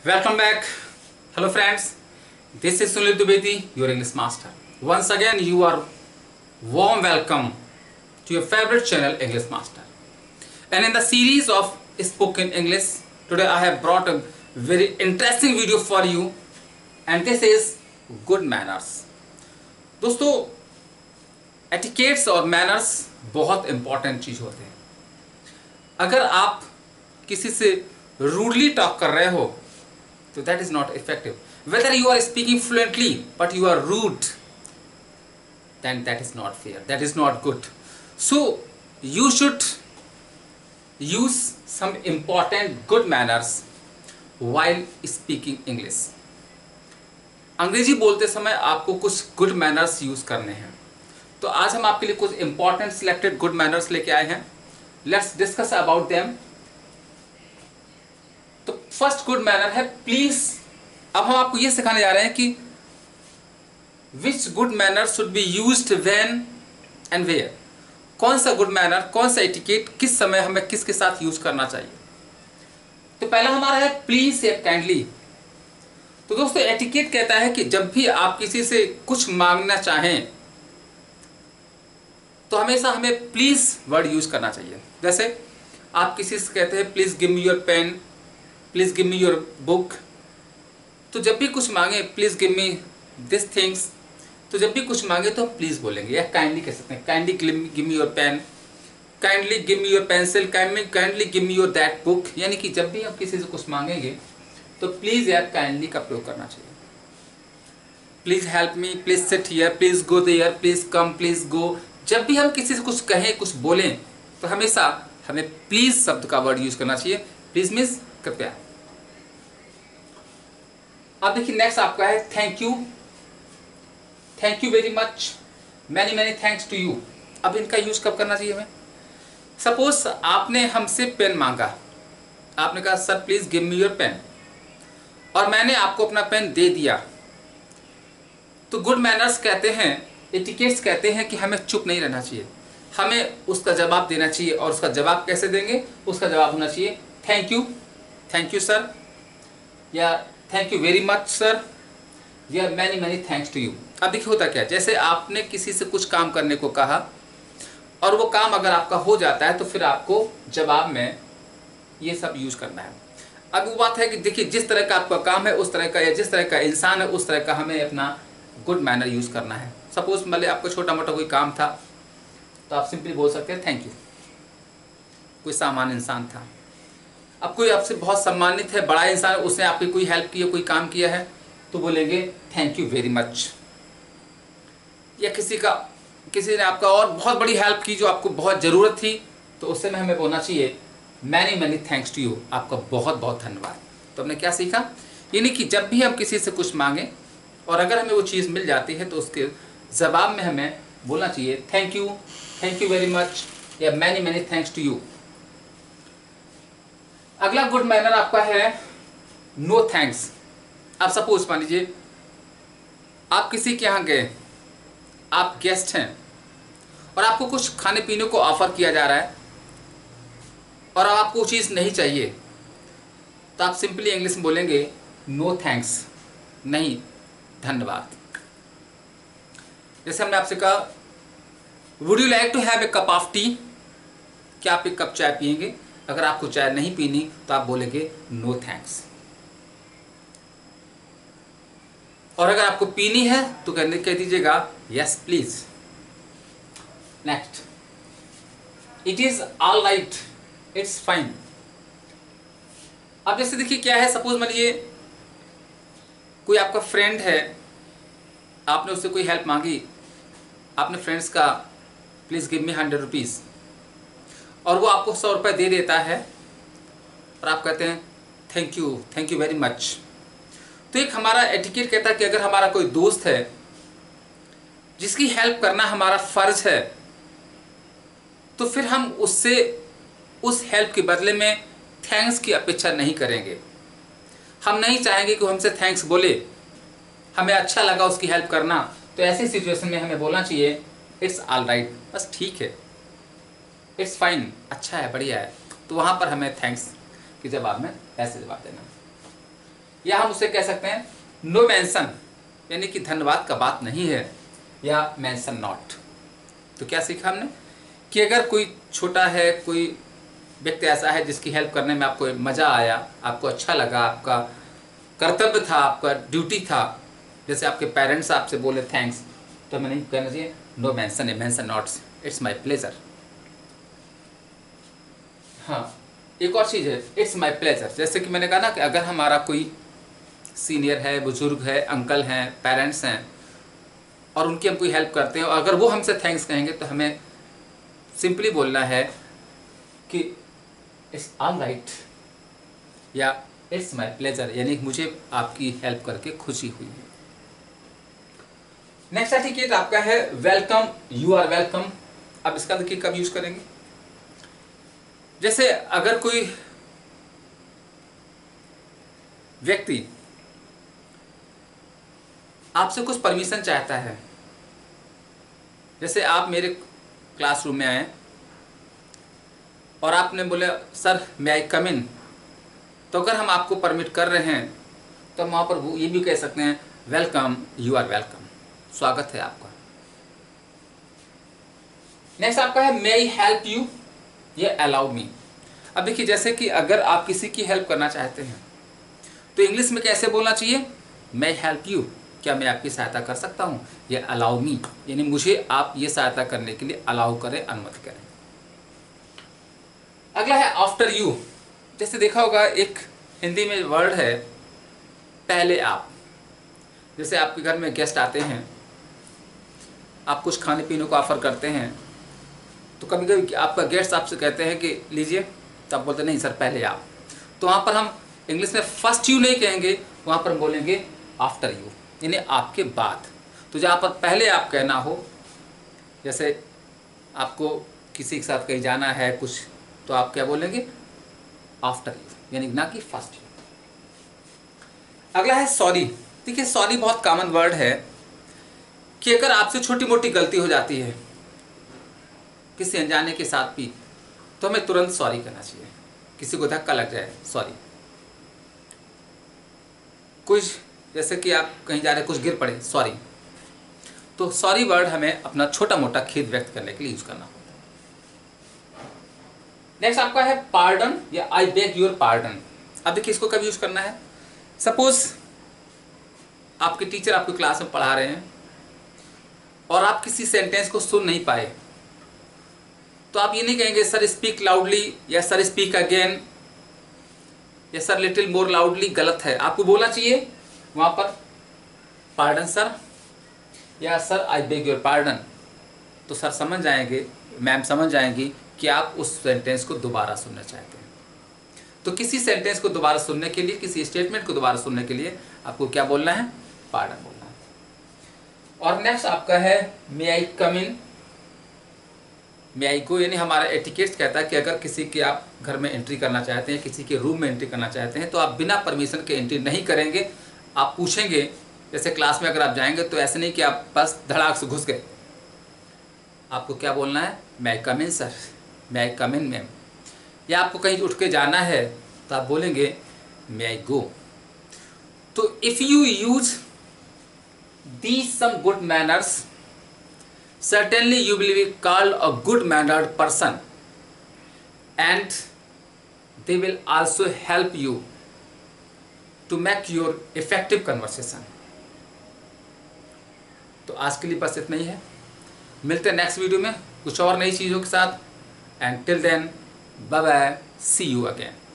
Welcome back. Hello friends. This is Sunil Dubedi, your English master. Once again you are warm welcome to your favorite channel English Master. And in the series of spoken English, today I have brought a very interesting video for you and this is good manners. दोस्तों etiquettes और manners बहुत important चीज होते हैं. अगर आप किसी से रूडली टॉक कर रहे हो तो that is not effective. Whether you are speaking fluently but you are rude, then that is not fair, that is not good. So you should use some important good manners while speaking English. अंग्रेजी बोलते समय आपको कुछ good manners use करने हैं. तो आज हम आपके लिए कुछ इंपॉर्टेंट सिलेक्टेड गुड मैनर्स लेके आए हैं. Let's discuss about them. तो फर्स्ट गुड मैनर है प्लीज. अब हम आपको यह सिखाने जा रहे हैं कि which good manner should be used when and where. कौन सा गुड मैनर, कौन सा एटिकेट किस समय हमें किसके साथ यूज करना चाहिए. तो पहला हमारा है प्लीज या काइंडली. तो दोस्तों एटिकेट कहता है कि जब भी आप किसी से कुछ मांगना चाहें तो हमेशा हमें प्लीज वर्ड यूज करना चाहिए. जैसे आप किसी से कहते हैं please give me your pen, please give me your book. तो जब भी कुछ मांगे please give me this things, तो जब भी कुछ मांगे तो हम प्लीज बोलेंगे. या काइंडली कह सकते हैं, kindly give me your pen, kindly give me your pencil, kindly give me your that book. यानी कि जब भी हम किसी से कुछ मांगेंगे तो प्लीज या काइंडली का प्रयोग करना चाहिए. Please help me, please sit here, please go there, please come, please go. जब भी हम किसी से कुछ कहें, कुछ बोलें तो हमेशा हमें प्लीज शब्द का वर्ड यूज करना चाहिए. प्लीज मीन्स कृपया. अब देखिए नेक्स्ट आपका है thank you. Thank you very much, many many thanks to you. अब इनका यूज कब करना चाहिए हमें. सपोज आपने हमसे पेन मांगा, आपने कहा sir please give me your pen, और मैंने आपको अपना पेन दे दिया. तो गुड मैनर्स कहते हैं, एटिकेट्स कहते हैं कि हमें चुप नहीं रहना चाहिए, हमें उसका जवाब देना चाहिए. और उसका जवाब कैसे देंगे, उसका जवाब होना चाहिए थैंक यू सर, या thank you very much sir, या many many thanks to you. अब देखिए होता क्या, जैसे आपने किसी से कुछ काम करने को कहा और वो काम अगर आपका हो जाता है तो फिर आपको जवाब में ये सब यूज करना है. अब वो बात है कि देखिए जिस तरह का आपका काम है उस तरह का, या जिस तरह का इंसान है उस तरह का हमें अपना गुड मैनर यूज करना है. सपोज मतलब आपको छोटा मोटा कोई काम था तो आप सिंपली बोल सकते हैं थैंक यू. कोई सामान्य इंसान था, अब कोई आपसे बहुत सम्मानित है, बड़ा इंसान, उसने आपकी कोई हेल्प की है, कोई काम किया है, तो बोलेंगे थैंक यू वेरी मच. या किसी ने आपका और बहुत बड़ी हेल्प की जो आपको बहुत ज़रूरत थी, तो उससे में हमें बोलना चाहिए many many thanks to you, आपका बहुत बहुत धन्यवाद. तो हमने क्या सीखा, यानी कि जब भी हम किसी से कुछ मांगें और अगर हमें वो चीज़ मिल जाती है तो उसके जवाब में हमें बोलना चाहिए थैंक यू वेरी मच, या many many thanks to you. अगला गुड मैनर आपका है नो थैंक्स. आप सपोज मान लीजिए आप किसी के यहाँ गए, आप गेस्ट हैं और आपको कुछ खाने पीने को ऑफर किया जा रहा है और आपको वो चीज़ नहीं चाहिए, तो आप सिंपली इंग्लिश में बोलेंगे नो थैंक्स, नहीं धन्यवाद. जैसे हमने आपसे कहा would you like to have a cup of tea, क्या आप एक कप चाय पियेंगे. अगर आपको चाय नहीं पीनी तो आप बोलेंगे नो थैंक्स. और अगर आपको पीनी है तो कह दीजिएगा yes please. Next, it is all right, it's fine. अब जैसे देखिए क्या है, सपोज मान लीजिए कोई आपका फ्रेंड है, आपने उससे कोई हेल्प मांगी, आपने फ्रेंड्स का प्लीज गिव मी 100 रुपीज़, और वो आपको 100 रुपये दे देता है और आप कहते हैं थैंक यू वेरी मच. तो एक हमारा एटिकेट कहता है कि अगर हमारा कोई दोस्त है जिसकी हेल्प करना हमारा फर्ज है, तो फिर हम उससे उस हेल्प के बदले में थैंक्स की अपेक्षा नहीं करेंगे. हम नहीं चाहेंगे कि वो हमसे थैंक्स बोले, हमें अच्छा लगा उसकी हेल्प करना, तो ऐसी सिचुएशन में हमें बोलना चाहिए इट्स ऑल राइट, बस ठीक है, इट्स फाइन, अच्छा है, बढ़िया है. तो वहाँ पर हमें थैंक्स के जवाब में ऐसे जवाब देना. या हम उसे कह सकते हैं नो मेंशन, यानी कि धन्यवाद का बात नहीं है, या मेंशन नॉट। तो क्या सीखा हमने कि अगर कोई छोटा है, कोई व्यक्ति ऐसा है जिसकी हेल्प करने में आपको मज़ा आया, आपको अच्छा लगा, आपका कर्तव्य था, आपका ड्यूटी था, जैसे आपके पेरेंट्स आपसे बोले थैंक्स, तो हमें नहीं कहना चाहिए no mention, a mention nots, it's my pleasure. हाँ, एक और चीज़ है, इट्स माय प्लेजर। जैसे कि मैंने कहा ना कि अगर हमारा कोई सीनियर है, बुजुर्ग है, अंकल हैं, पेरेंट्स हैं, और उनकी हम कोई हेल्प करते हैं, और अगर वो हमसे थैंक्स कहेंगे तो हमें सिंपली बोलना है कि इट्स ऑल राइट, या इट्स माय प्लेजर, यानी मुझे आपकी हेल्प करके खुशी हुई है। नेक्स्ट एटिकेट आपका है वेलकम, यू आर वेलकम। अब इसका देखिए कब यूज करेंगे। जैसे अगर कोई व्यक्ति आपसे कुछ परमिशन चाहता है, जैसे आप मेरे क्लासरूम में आए और आपने बोले सर मे आई कम इन, तो अगर हम आपको परमिट कर रहे हैं तो हम वहाँ पर ये भी कह सकते हैं वेलकम, यू आर वेलकम, स्वागत है आपका। नेक्स्ट आपका है मे आई हेल्प यू, ये अलाउ मी। अब देखिए जैसे कि अगर आप किसी की हेल्प करना चाहते हैं तो इंग्लिश में कैसे बोलना चाहिए, मे आई हेल्प यू, क्या मैं आपकी सहायता कर सकता हूँ, ये अलाउ मी, यानी मुझे आप ये सहायता करने के लिए अलाउ करें, अनुमति करें। अगला है आफ्टर यू। जैसे देखा होगा एक हिंदी में वर्ड है पहले आप। जैसे आपके घर में गेस्ट आते हैं, आप कुछ खाने पीने को ऑफर करते हैं, तो कभी कभी आपका गेस्ट आपसे कहते हैं कि लीजिए, तो आप बोलते नहीं सर पहले आप। तो वहाँ पर हम इंग्लिश में फर्स्ट यू नहीं कहेंगे, वहाँ पर हम बोलेंगे आफ्टर यू, यानी आपके बाद। तो जहाँ पर पहले आप कहना हो, जैसे आपको किसी के साथ कहीं जाना है कुछ, तो आप क्या बोलेंगे आफ्टर यू, यानी ना कि फर्स्ट यू। अगला है सॉरी। देखिए सॉरी बहुत कॉमन वर्ड है कि अगर आपसे छोटी मोटी गलती हो जाती है किसी अनजाने के साथ भी, तो हमें तुरंत सॉरी कहना चाहिए। किसी को धक्का लग जाए सॉरी, कुछ जैसे कि आप कहीं जा रहे कुछ गिर पड़े सॉरी। तो सॉरी वर्ड हमें अपना छोटा मोटा खेद व्यक्त करने के लिए यूज करना होता है। नेक्स्ट आपका है पार्डन, या आई बेग योर पार्डन। अब देखिए इसको कब यूज करना है। सपोज आपके टीचर आपको क्लास में पढ़ा रहे हैं और आप किसी सेंटेंस को सुन नहीं पाए, तो आप ये नहीं कहेंगे सर स्पीक लाउडली, या सर स्पीक अगेन, या सर लिटिल मोर लाउडली, गलत है। आपको बोलना चाहिए वहाँ पर पार्डन सर, या sir I beg your pardon. तो सर समझ जाएंगे, मैम समझ जाएंगी कि आप उस सेंटेंस को दोबारा सुनना चाहते हैं। तो किसी सेंटेंस को दोबारा सुनने के लिए, किसी स्टेटमेंट को दोबारा सुनने के लिए आपको क्या बोलना है, पार्डन बोलना है। और नेक्स्ट आपका है may I come in, may I गो, यानी हमारा एटिकेट्स कहता है कि अगर किसी के आप घर में एंट्री करना चाहते हैं, किसी के रूम में एंट्री करना चाहते हैं, तो आप बिना परमिशन के एंट्री नहीं करेंगे। आप पूछेंगे, जैसे क्लास में अगर आप जाएंगे तो ऐसे नहीं कि आप बस धड़ाक से घुस गए। आपको क्या बोलना है, मे आई कम इन सर, मे आई कम इन मैम। या आपको कहीं उठ के जाना है तो आप बोलेंगे मे आई गो। तो if you use these some good manners, certainly you will be called a good mannered person, and they will also help you to make your effective conversation. तो आज के लिए बस इतना ही है। मिलते हैं नेक्स्ट वीडियो में कुछ और नई चीज़ों के साथ, and till then bye bye, see you again.